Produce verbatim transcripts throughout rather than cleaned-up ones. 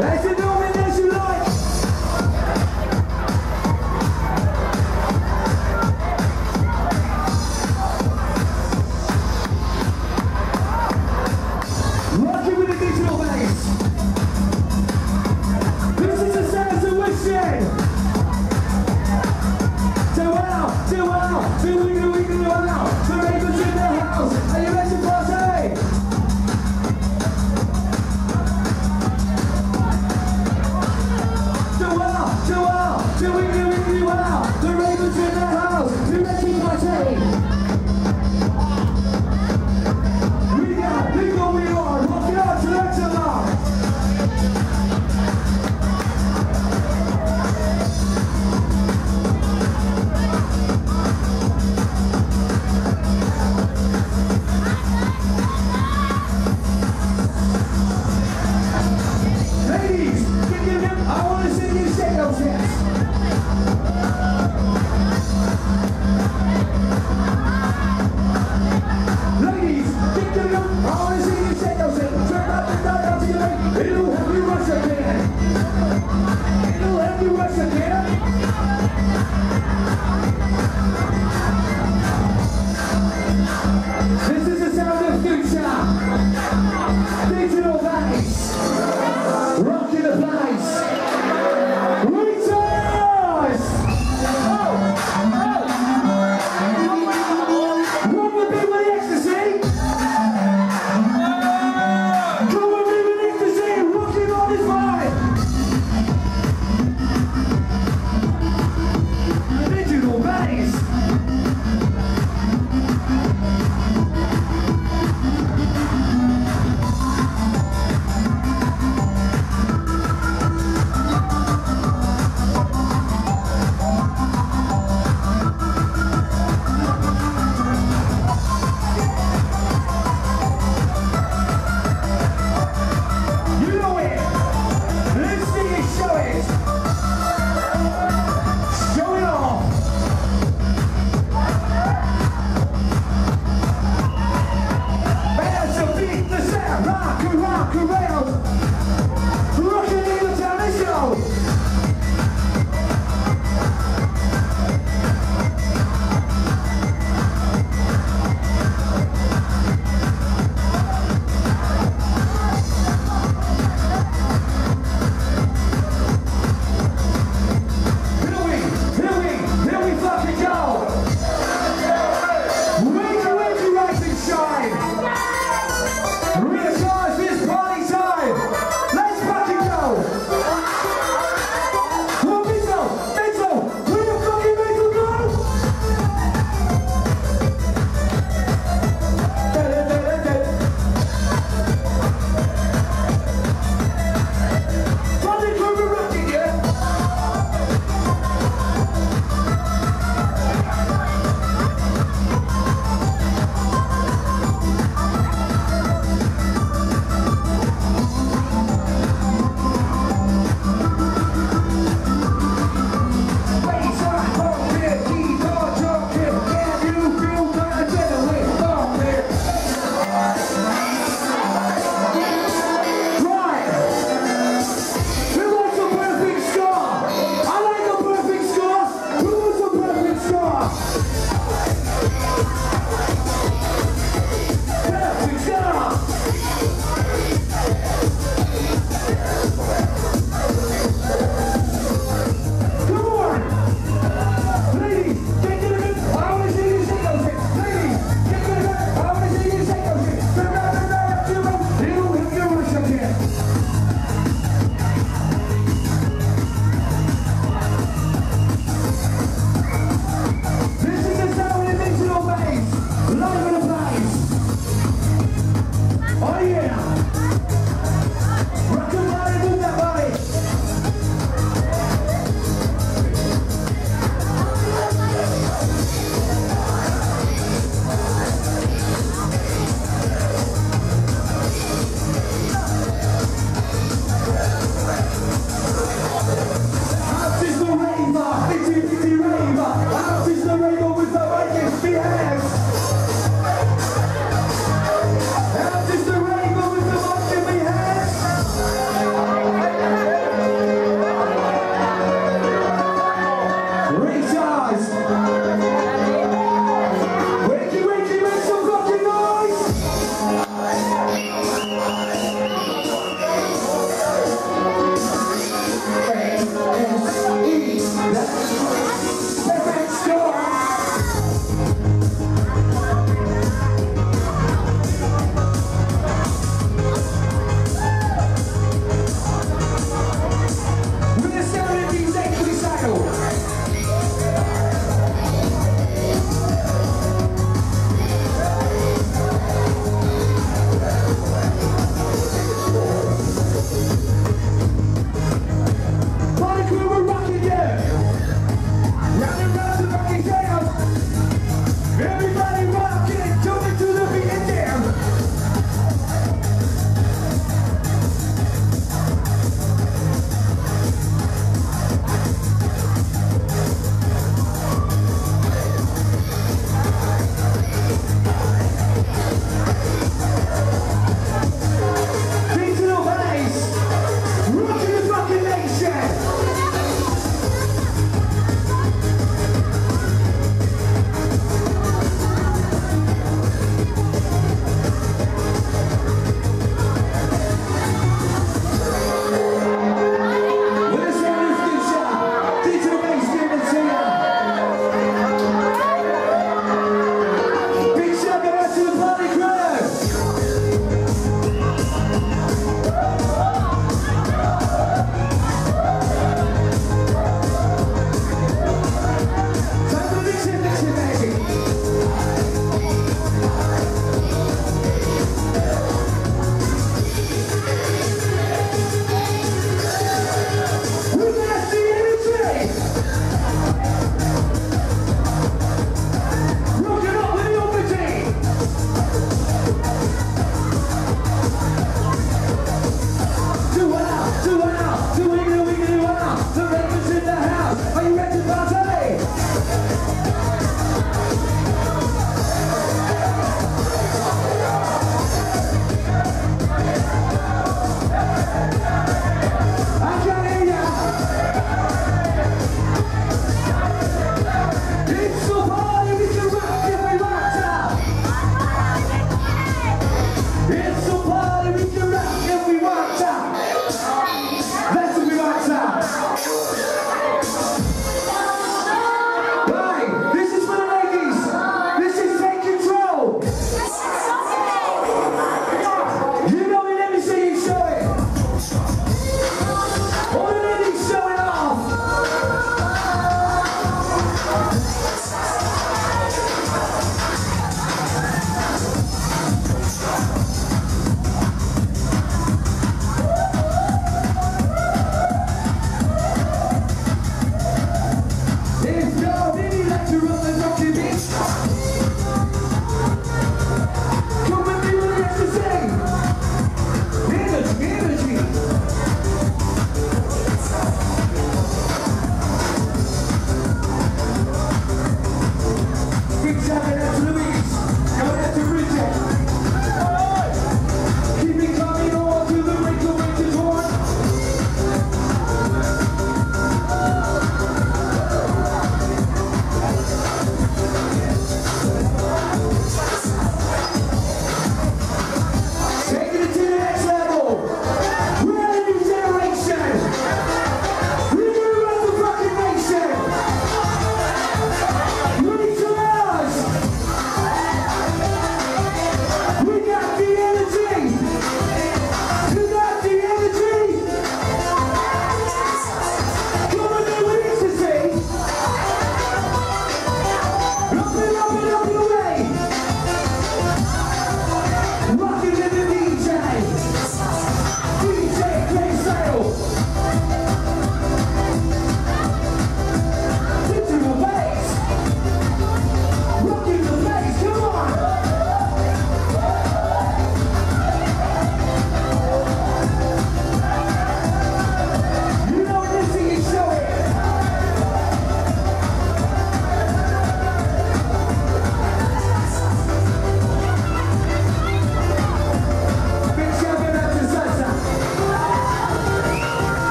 That's the nomination like. Rocking with the digital bass. This is the sounds of wishing. Do well, do well, do we do we do well. The Ravens in the house. Are you ready to party? Do well, do well, do we do we do well. The Ravens in the house. You ready to party? We got, we go, we are. Rock it out to the next level. Ladies, give them, I want to see you shake those hands. Ladies, give them, I want to see you shake those hands. Turn up the dial to your leg. It'll help you rush again. It'll help you rush again. This is the sound of future. Digital bass. Rocking the place. Returns! Oh! Oh! Run with me with the ecstasy! Come with me with ecstasy! Rocking on this vibe!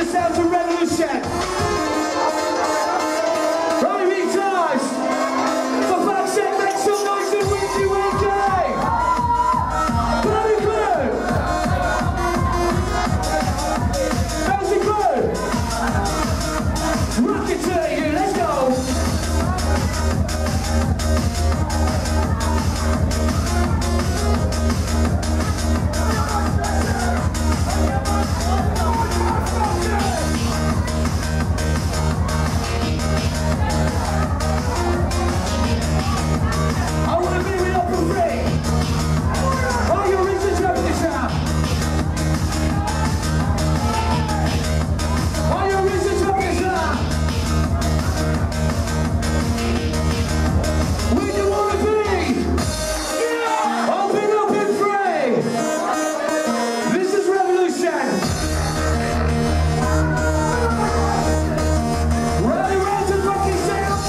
sounds of revolution. Right, retard. For fuck's sake, make some noise and windy windy. Bloody crew. How's it go? Rock it to you, let's go. I want to be with up for free. All your reasons up in this house. All your reasons up in this house. Where do you want to be? Open up and free. This is revolution. Rally round to fucking sound.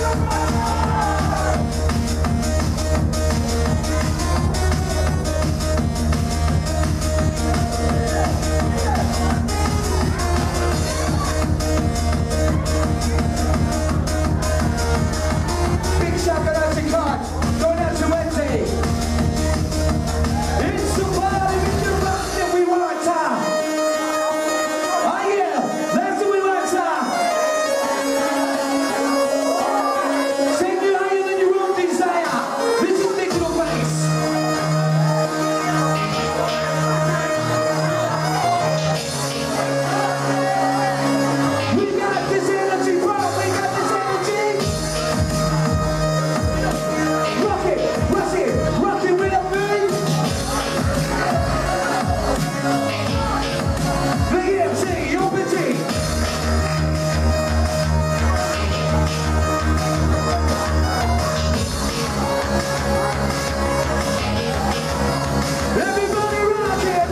Big shout out to Cod, going out to Wendy. It's the party with the rock that we want to. Oh yeah, that's what we want to. Take you higher than your own desire. This is digital bass. We got this energy, bro. We got this energy. Rock it, rush it, rock it with a beat. The E M T, your petite. Everybody rock it.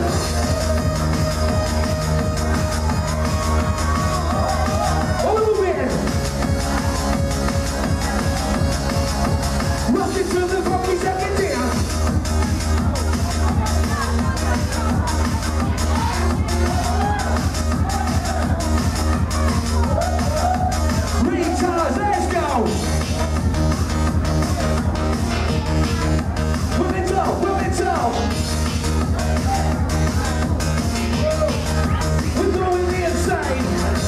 Over it. Rock it till the fucking second down. Retards, let's go. Whip it up, whip it up. We're going the insane.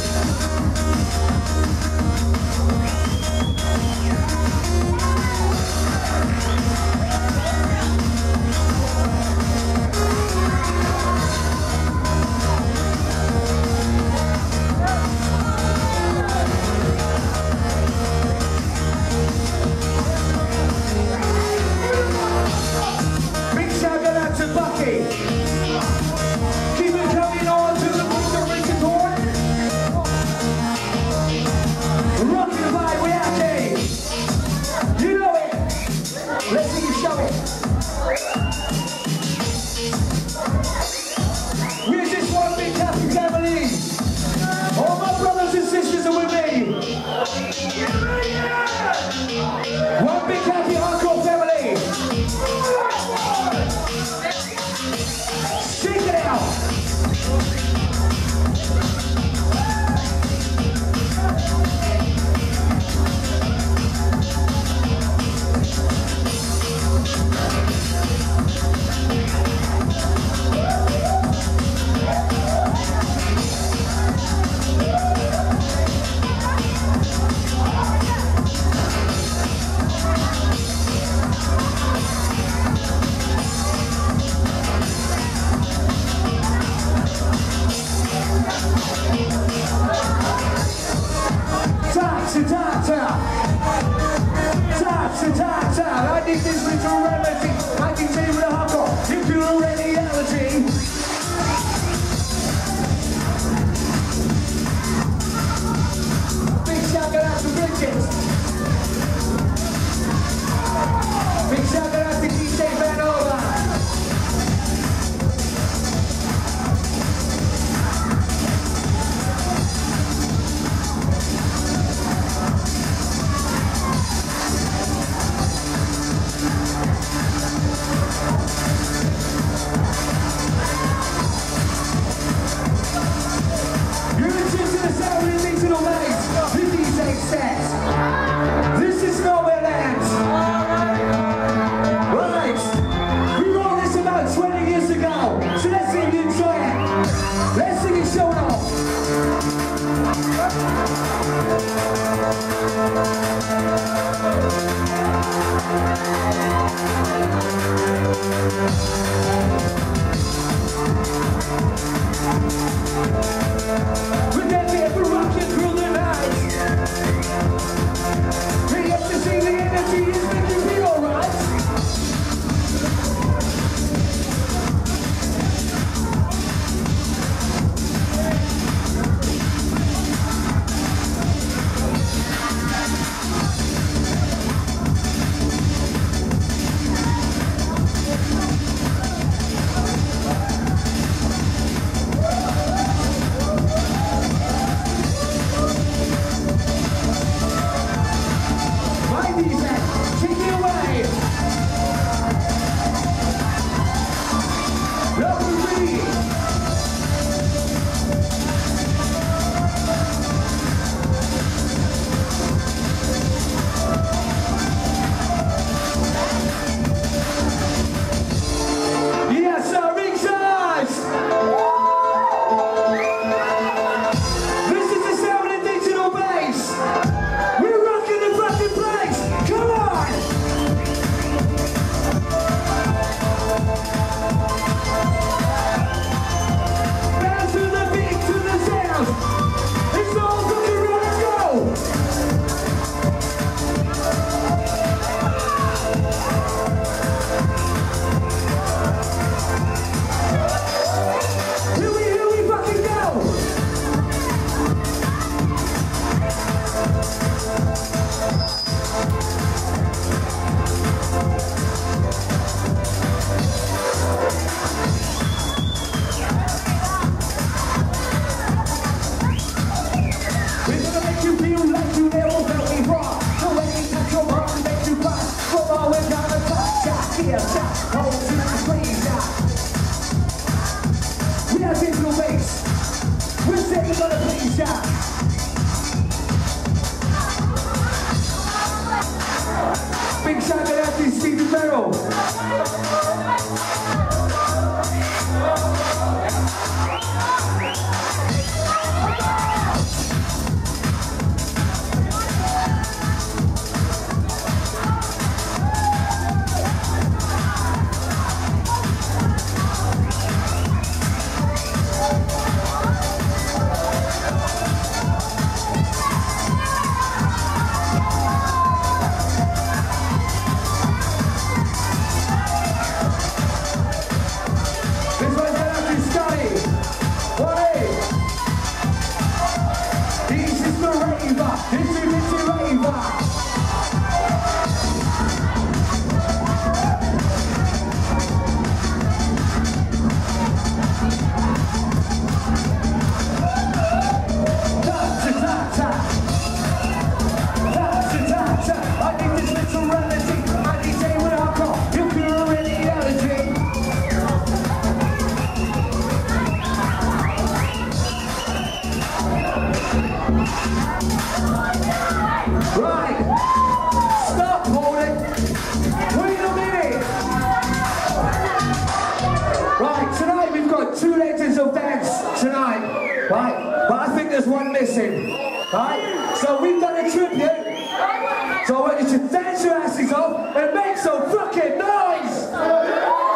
Big shout out to Bucky. Keep it coming on to the Puerto Rican horn. Rocking the vibe, we out there. You know it. Let's see you show it. We're just one big happy family. All my brothers and sisters are with me. One big happy hardcore family. Shake it out. Ta-ta-ta-ta. Ta-ta-ta-ta. I need this little remedy. I can tell you the hardcore. You can already allergy. Big shout out to Bridget. Big shout out to D J Vanova. Big shout out to Stephen Merrill. Right, but I think there's one missing, right? So we've done a tribute, so I want you to dance your asses off and make some fucking noise!